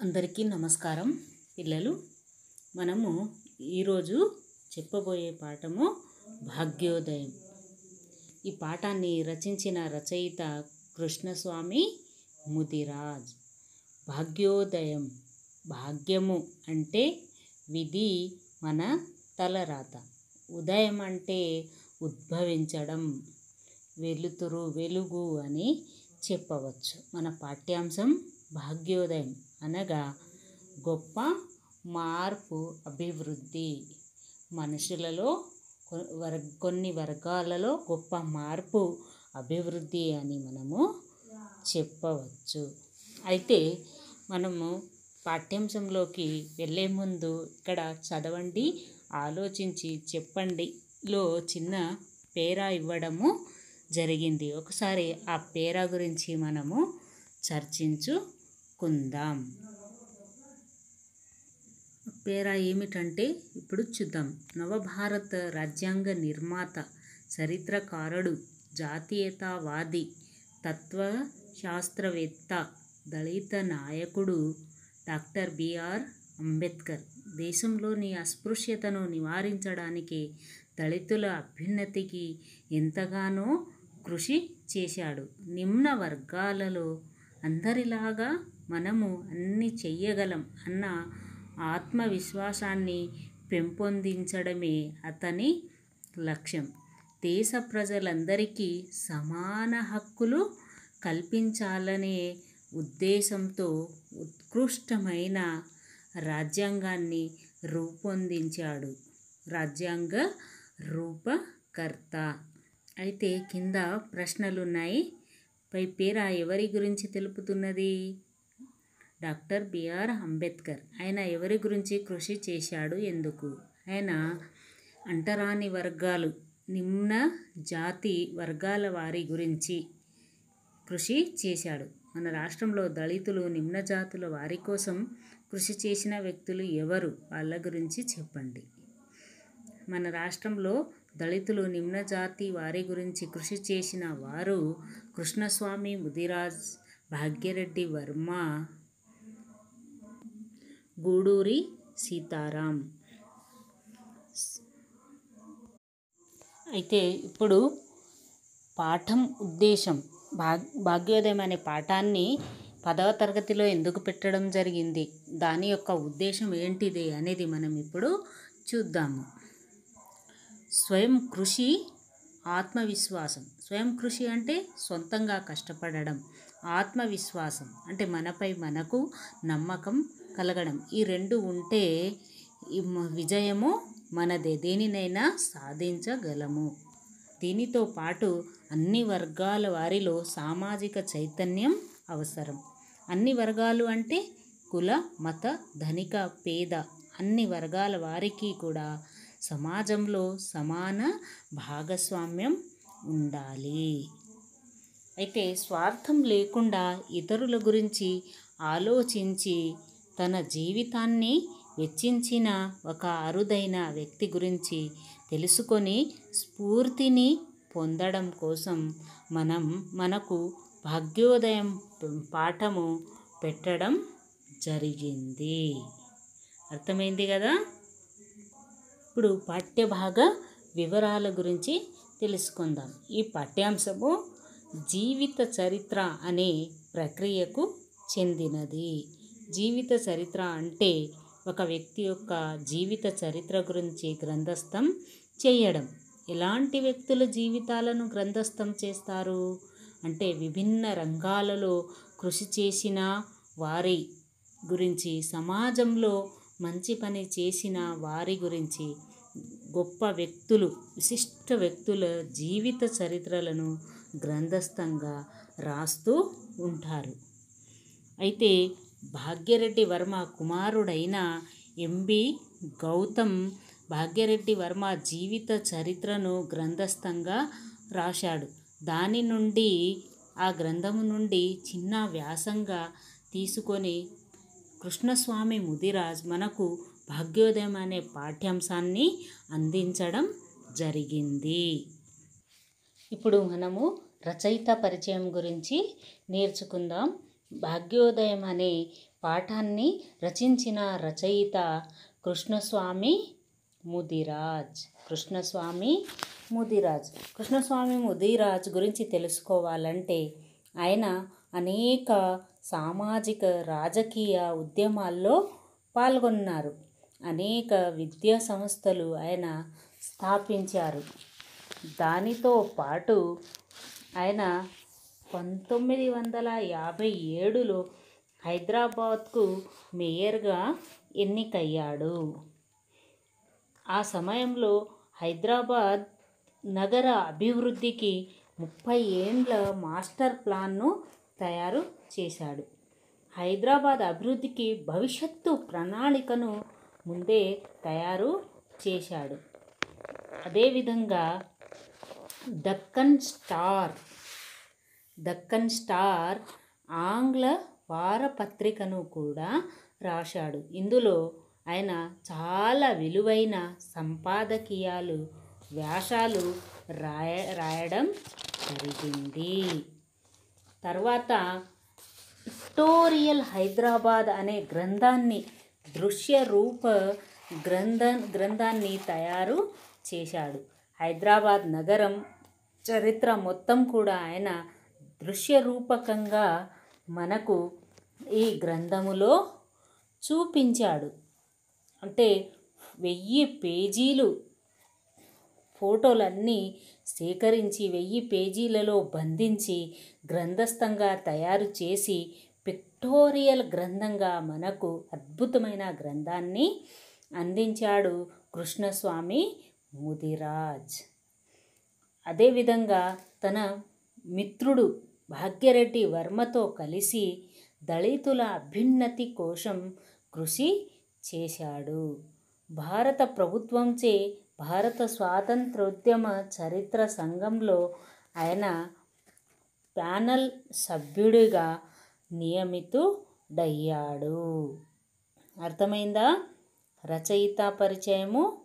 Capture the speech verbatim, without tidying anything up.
అందరికీ నమస్కారం పిల్లలు. మనము ఈరోజు చెప్పబోయే పాఠము భాగ్యోదయం. ఈ పాఠాన్ని రచించిన రచయిత కృష్ణస్వామి ముదిరాజ్. భాగ్యోదయం, భాగ్యము అంటే విధి, మన తలరాత. ఉదయం అంటే ఉద్భవించడం, వెలుతురు, వెలుగు అని చెప్పవచ్చు. మన పాఠ్యాంశం భాగ్యోదయం అనగా గొప్ప మార్పు, అభివృద్ధి. మనుషులలో వర్ కొన్ని వర్గాలలో గొప్ప మార్పు, అభివృద్ధి అని మనము చెప్పవచ్చు. అయితే మనము పాఠ్యాంశంలోకి వెళ్ళే ముందు ఇక్కడ చదవండి, ఆలోచించి చెప్పండిలో చిన్న పేరా ఇవ్వడము జరిగింది. ఒకసారి ఆ పేరా గురించి మనము చర్చించుకుందాం. పేరా ఏమిటంటే ఇప్పుడు చూద్దాం. నవభారత రాజ్యాంగ నిర్మాత, చరిత్రకారుడు, జాతీయతావాది, తత్వశాస్త్రవేత్త, దళిత నాయకుడు డాక్టర్ బిఆర్ అంబేద్కర్ దేశంలోని అస్పృశ్యతను నివారించడానికి, దళితుల అభ్యున్నతికి ఎంతగానో కృషి చేశాడు. నిమ్న వర్గాలలో అందరిలాగా మనము అన్ని చెయ్యగలం అన్న ఆత్మవిశ్వాసాన్ని పెంపొందించడమే అతని లక్ష్యం. దేశ ప్రజలందరికీ సమాన హక్కులు కల్పించాలనే ఉద్దేశంతో ఉత్కృష్టమైన రాజ్యాంగాన్ని రూపొందించాడు. రాజ్యాంగ రూపకర్త. అయితే కింద ప్రశ్నలున్నాయి. పై పేరా ఎవరి గురించి తెలుపుతున్నది? Doctor BR Ambedkar. ఆయన ఎవరి గురించి కృషి చేశాడు? ఎందుకు? ఆయన అంటరాని వర్గాలు, నిమ్న జాతి వర్గాల వారి గురించి కృషి చేశాడు. మన రాష్ట్రంలో దళితులు, నిమ్న జాతుల వారి కోసం కృషి చేసిన వ్యక్తులు ఎవరు? వాళ్ళ గురించి చెప్పండి. మన రాష్ట్రంలో దళితులు, నిమ్న జాతి వారి గురించి కృషి చేసిన వారు కృష్ణస్వామి ముదిరాజ్, భాగ్యరెడ్డి వర్మ, గూడూరి సీతారాం. అయితే ఇప్పుడు పాఠం ఉద్దేశం. భాగ్ భాగ్యోదయం అనే పాఠాన్ని పదవ తరగతిలో ఎందుకు పెట్టడం జరిగింది, దాని యొక్క ఉద్దేశం ఏంటిది అనేది మనం ఇప్పుడు చూద్దాము. స్వయం కృషి, ఆత్మవిశ్వాసం. స్వయం కృషి అంటే సొంతంగా కష్టపడడం, ఆత్మవిశ్వాసం అంటే మనపై మనకు నమ్మకం కలగడం. ఈ రెండు ఉంటే విజయము మనదే, దేనినైనా సాధించగలము. దీనితో పాటు అన్ని వర్గాల వారిలో సామాజిక చైతన్యం అవసరం. అన్ని వర్గాలు అంటే కుల, మత, ధనిక, పేద అన్ని వర్గాల వారికి కూడా సమాజంలో సమాన భాగస్వామ్యం ఉండాలి. అయితే స్వార్థం లేకుండా ఇతరుల గురించి ఆలోచించి తన జీవితాన్ని వెచ్చించిన ఒక అరుదైన వ్యక్తి గురించి తెలుసుకొని స్ఫూర్తిని పొందడం కోసం మనం మనకు భాగ్యోదయం పాఠము పెట్టడం జరిగింది. అర్థమైంది కదా? ఇప్పుడు పాఠ్యభాగ వివరాల గురించి తెలుసుకుందాం. ఈ పాఠ్యాంశము జీవిత చరిత్ర అనే ప్రక్రియకు చెందినది. జీవిత చరిత్ర అంటే ఒక వ్యక్తి యొక్క జీవిత చరిత్ర గురించి గ్రంథస్థం చేయడం. ఎలాంటి వ్యక్తుల జీవితాలను గ్రంథస్థం చేస్తారు అంటే విభిన్న రంగాలలో కృషి చేసిన వారి గురించి, సమాజంలో మంచి పని చేసిన వారి గురించి, గొప్ప వ్యక్తులు, విశిష్ట వ్యక్తుల జీవిత చరిత్రలను గ్రంథస్థంగా రాస్తూ ఉంటారు. అయితే భాగ్యరెడ్డి వర్మ కుమారుడైన ఎంబి గౌతమ్ భాగ్యరెడ్డి వర్మ జీవిత చరిత్రను గ్రంథస్థంగా రాశాడు. దాని నుండి, ఆ గ్రంథము నుండి చిన్న వ్యాసంగా తీసుకొని కృష్ణస్వామి ముదిరాజ్ మనకు భాగ్యోదయం అనే పాఠ్యాంశాన్ని అందించడం జరిగింది. ఇప్పుడు మనము రచయిత పరిచయం గురించి నేర్చుకుందాం. భాగ్యోదయం అనే పాఠాన్ని రచించిన రచయిత కృష్ణస్వామి ముదిరాజ్. కృష్ణస్వామి ముదిరాజ్ కృష్ణస్వామి ముదిరాజ్ గురించి తెలుసుకోవాలంటే ఆయన అనేక సామాజిక రాజకీయ ఉద్యమాల్లో పాల్గొన్నారు. అనేక విద్యా సంస్థలు ఆయన స్థాపించారు. దానితో పాటు ఆయన పంతొమ్మిది వందల యాభై ఏడులో హైదరాబాద్కు మేయర్గా ఎన్నికయ్యాడు. ఆ సమయంలో హైదరాబాద్ నగర అభివృద్ధికి ముప్పై ఏండ్ల మాస్టర్ ప్లాన్ను తయారు చేశాడు. హైదరాబాద్ అభివృద్ధికి భవిష్యత్తు ప్రణాళికను ముందే తయారు చేశాడు. అదేవిధంగా దక్కన్ స్టార్ దక్కన్ స్టార్ ఆంగ్ల వారపత్రికను కూడా రాశాడు. ఇందులో ఆయన చాలా విలువైన సంపాదకీయాలు వ్యాసాలు రాయ రాయడం జరిగింది. తర్వాత పిక్టోరియల్ హైదరాబాద్ అనే గ్రంథాన్ని దృశ్య రూప గ్రంథ గ్రంథాన్ని తయారు చేశాడు. హైదరాబాద్ నగరం చరిత్ర మొత్తం కూడా ఆయన దృశ్యరూపకంగా మనకు ఈ గ్రంథములో చూపించాడు. అంటే వెయ్యి పేజీలు ఫోటోలన్నీ సేకరించి వెయ్యి పేజీలలో బంధించి గ్రంథస్థంగా తయారు చేసి పిక్టోరియల్ గ్రంథంగా మనకు అద్భుతమైన గ్రంథాన్ని అందించాడు కృష్ణస్వామి ముదిరాజ్. అదేవిధంగా తన మిత్రుడు భాగ్యరెడ్డి వర్మతో కలిసి దళితుల అభ్యున్నతి కోసం కృషి చేశాడు. భారత ప్రభుత్వంచే భారత స్వాతంత్రోద్యమ చరిత్ర సంఘంలో ఆయన ప్యానల్ సభ్యుడిగా నియమితుడయ్యాడు. అర్థమైందా? రచయిత పరిచయము